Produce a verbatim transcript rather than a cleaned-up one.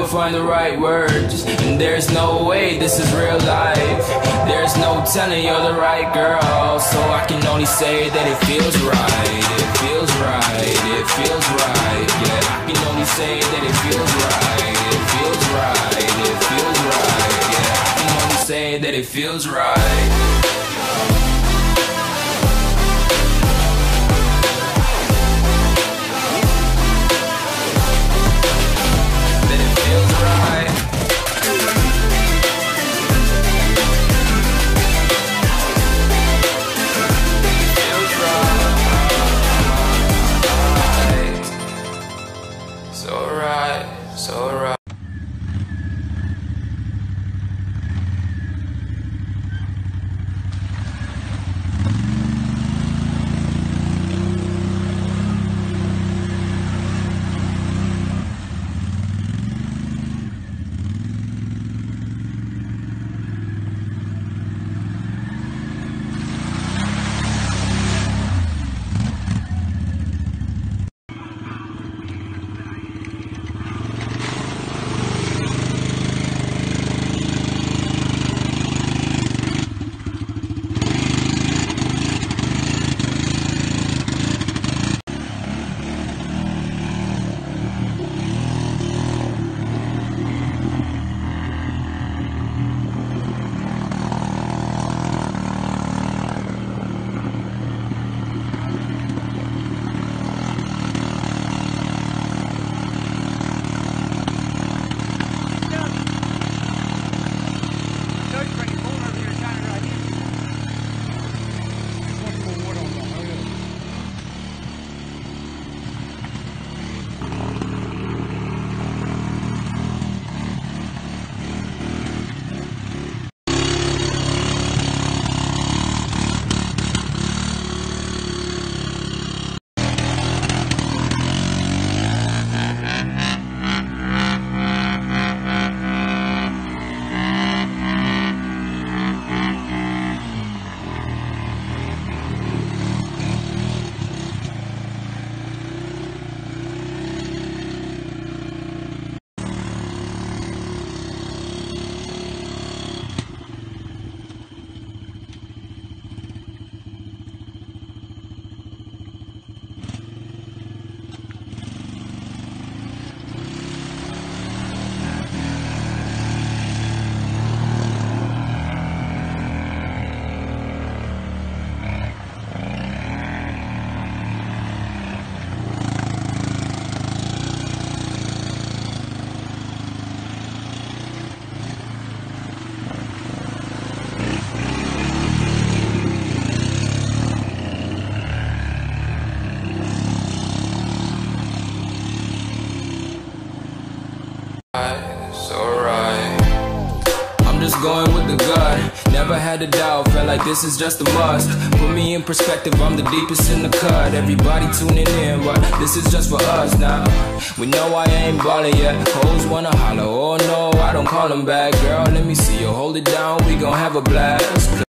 never find the right words, and there's no way this is real life. There's no telling you're the right girl, so I can only say that it feels right. It feels right, it feels right, yeah. I can only say that it feels right. It feels right, it feels right, yeah. I can only say that it feels right. So right, so right. So right, I'm just going with the gut. Never had a doubt, felt like this is just a must. Put me in perspective, I'm the deepest in the cut. Everybody tuning in, but this is just for us now. We know I ain't ballin' yet. Hoes wanna holler, oh no, I don't call them back. Girl, let me see you hold it down, we gon' have a blast.